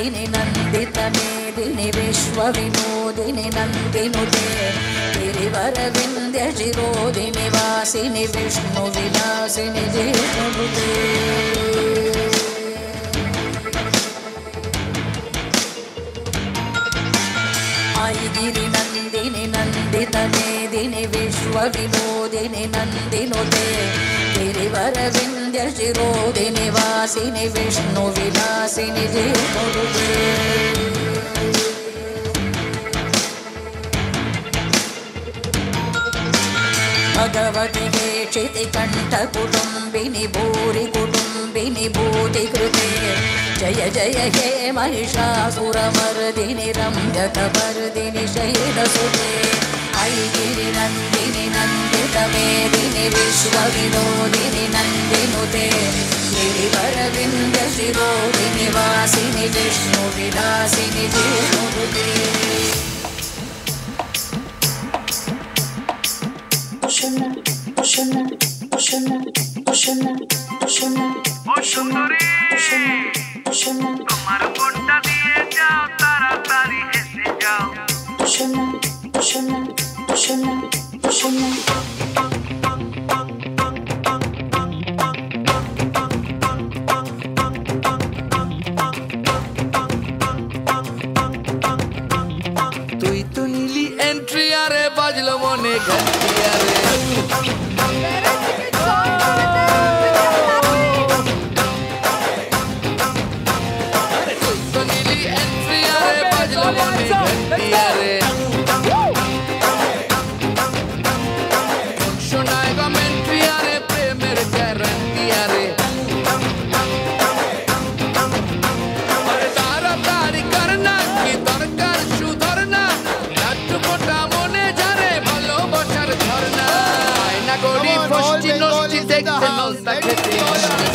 नन्दिनि नन्दित मेदिनि विश्वविनोदिनि नन्दिनुते गिरिवरविन्द्यशिरोदिनि वासिनि विष्णुविलासिनि जिष्णुनुते गिरि नन्दिनि नन्दित मेदिनि विश्वविनोदिनि नन्दिनुते गिरिवरविन्द्यशिरोदिनि वासिनि विष्णुविलासिनि जिष्णुनुते भगवति केशितिकण्ठकुटुम्बिनि भूरि कुटुम्बिनि भूतिकृते जय जय हे महिषासुरमर्दिनि रम्यकपर्दिनि शैलसुते ऐगिरि नन्दिनि नन्दित मेदिनि विश्वविनोदिनि नन्दिनुते गिरिवरविन्द्यशिरोदिनि वासिनि विष्णुविलासिनि जिष्णुनुते তোমার ফোনটা দিয়ে যাও তাড়াতাড়ি হেসে যাও তুই তো নিলি এন্ট্রি আরে বাজলো মনে ঘন্টি আরে Hold me,